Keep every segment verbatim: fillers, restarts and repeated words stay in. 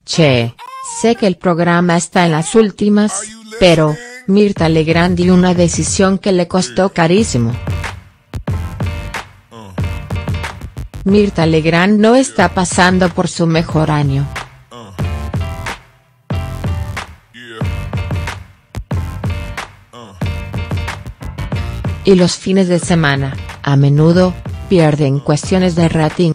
Che, sé que el programa está en las últimas, pero, Mirtha Legrand dio una decisión que le costó carísimo. Mirtha Legrand no está pasando por su mejor año. Y los fines de semana, a menudo, pierden cuestiones de rating.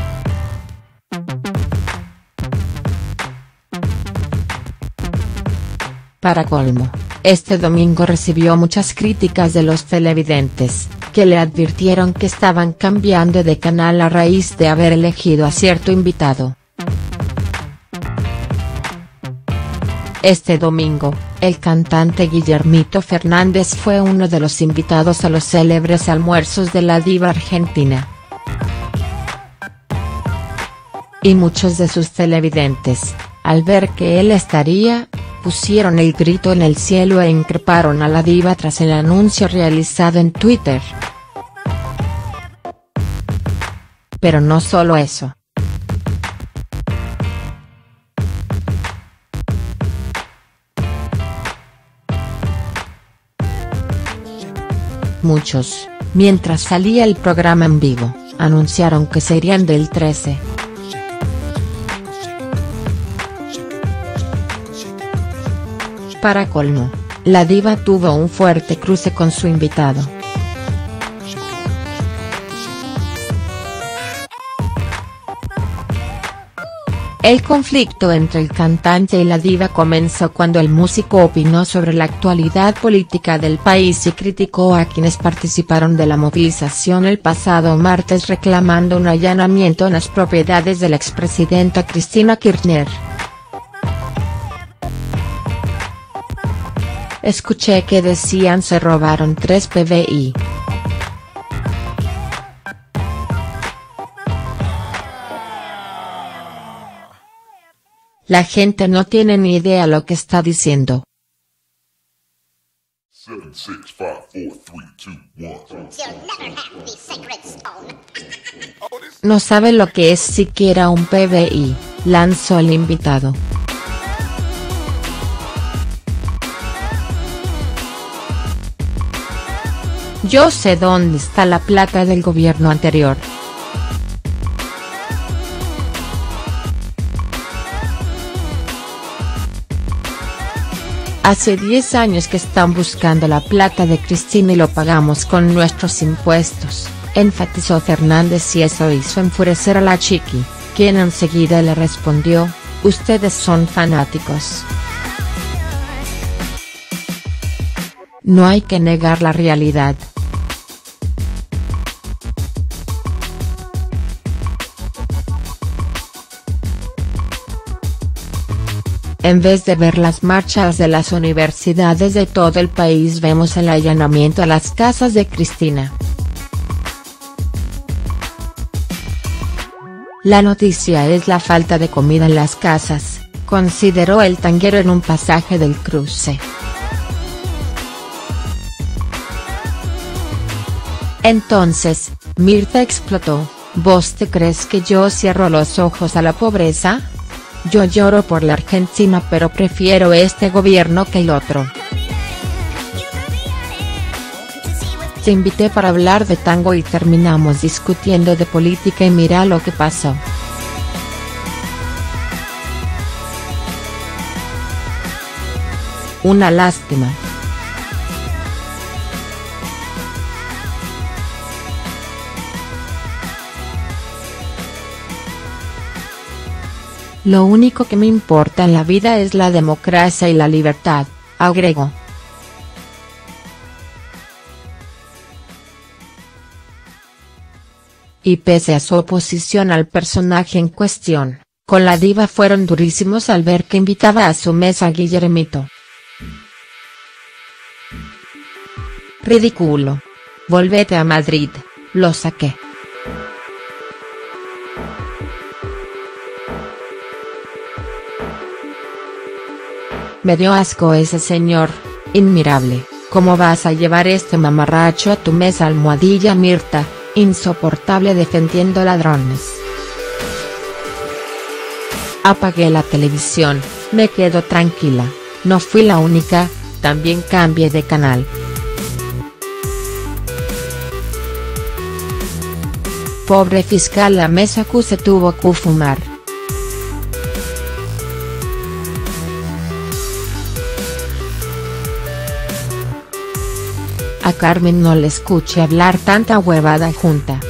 Para colmo, este domingo recibió muchas críticas de los televidentes, que le advirtieron que estaban cambiando de canal a raíz de haber elegido a cierto invitado. Este domingo, el cantante Guillermito Fernández fue uno de los invitados a los célebres almuerzos de la diva argentina. Y muchos de sus televidentes, al ver que él estaría, pusieron el grito en el cielo e increparon a la diva tras el anuncio realizado en Twitter. Pero no solo eso. Muchos, mientras salía el programa en vivo, anunciaron que serían del trece. Para colmo, la diva tuvo un fuerte cruce con su invitado. El conflicto entre el cantante y la diva comenzó cuando el músico opinó sobre la actualidad política del país y criticó a quienes participaron de la movilización el pasado martes reclamando un allanamiento en las propiedades de la expresidenta Cristina Kirchner. Escuché que decían se robaron tres P B I. La gente no tiene ni idea lo que está diciendo. No sabe lo que es siquiera un P B I, lanzó el invitado. Yo sé dónde está la plata del gobierno anterior. Hace diez años que están buscando la plata de Cristina y lo pagamos con nuestros impuestos, enfatizó Fernández y eso hizo enfurecer a la chiqui, quien enseguida le respondió, ustedes son fanáticos. No hay que negar la realidad. En vez de ver las marchas de las universidades de todo el país vemos el allanamiento a las casas de Cristina. La noticia es la falta de comida en las casas, consideró el tanguero en un pasaje del cruce. Entonces, Mirtha explotó, ¿vos te crees que yo cierro los ojos a la pobreza? Yo lloro por la Argentina pero prefiero este gobierno que el otro. Te invité para hablar de tango y terminamos discutiendo de política y mira lo que pasó. Una lástima. Lo único que me importa en la vida es la democracia y la libertad, agregó. Y pese a su oposición al personaje en cuestión, con la diva fueron durísimos al ver que invitaba a su mesa a Guillermito. Ridículo. Volvete a Madrid, lo saqué. Me dio asco ese señor, inmirable, ¿cómo vas a llevar este mamarracho a tu mesa? Almohadilla Mirtha, insoportable defendiendo ladrones. Apagué la televisión, me quedo tranquila, no fui la única, también cambié de canal. Pobre fiscal, la mesa Q se tuvo que fumar. A Carmen no le escuché hablar tanta huevada junta.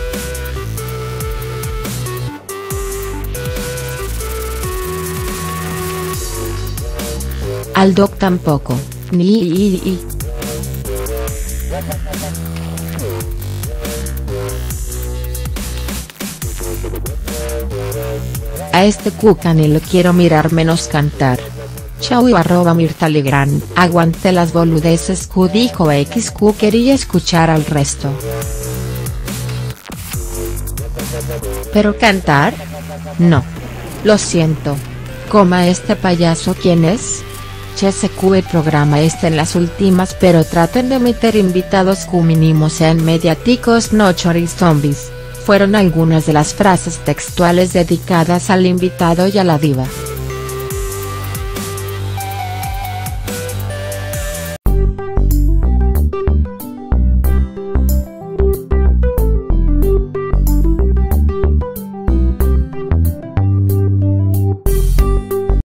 Al Doc tampoco, ni i, i. A este cuca ni lo quiero mirar menos cantar. Chau y arroba Mirta Legrand, aguanté las boludeces Q dijo X Q quería escuchar al resto. ¿Pero cantar? No. Lo siento. Coma este payaso ¿quién es? Che se Q el programa está en las últimas pero traten de meter invitados Q mínimo sean mediáticos no choris zombies. Fueron algunas de las frases textuales dedicadas al invitado y a la diva.